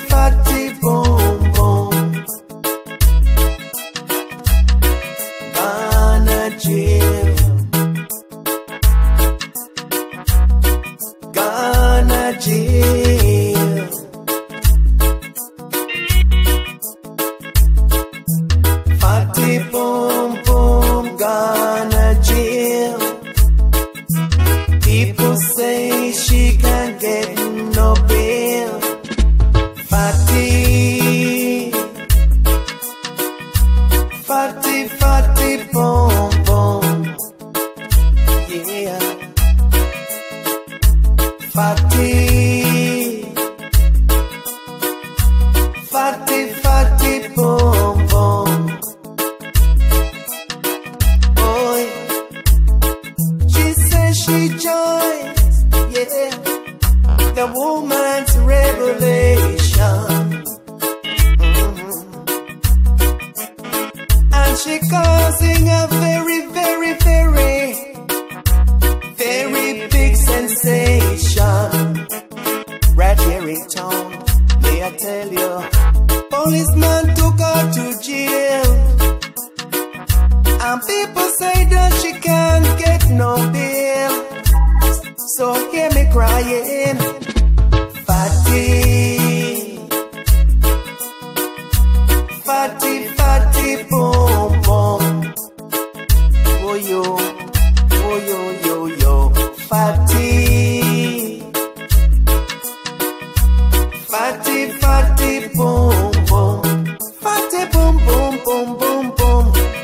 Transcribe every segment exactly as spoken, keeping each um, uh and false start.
fatty boom boom. Ghana jail, Ghana jail. Fatty boom boom, Ghana jail. People say she can't get no bail. Fatty, fatty, fatty, boom, boom, yeah. Fatty, fatty, fatty, boom, boom. Boy, she says she joins, yeah, the woman's revelation. She causing a very, very, very, very big sensation. Right here in town, may I tell you, policeman took her to jail. And people say that she can't get no bail. So hear me crying, fatty, fatty, fatty, boom, boom. Oh yo, oh yo, yo, yo, fatty, fatty, fatty, boom, boom, fatty, boom, boom, boom, boom, boom.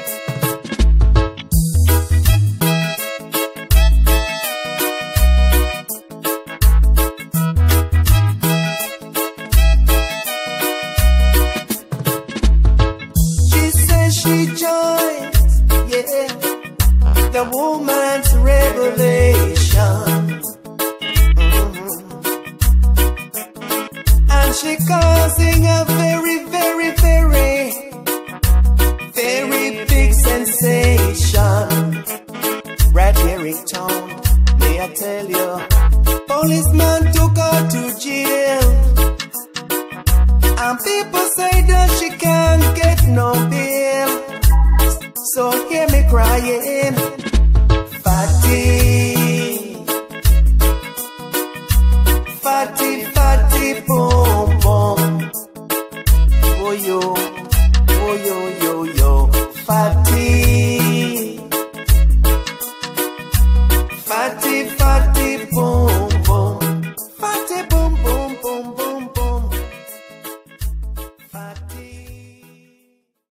She joins, yeah, the woman's revelation. Mm-hmm. And she causing a very, very, very, very big sensation. Right here in town, may I tell you, policeman took her to jail. And people say that she can't get no bail. So hear me crying, fatty, fatty, fatty, boom, boom. Oh yo, oh yo, yo, yo, fatty, fatty, fatty, boom.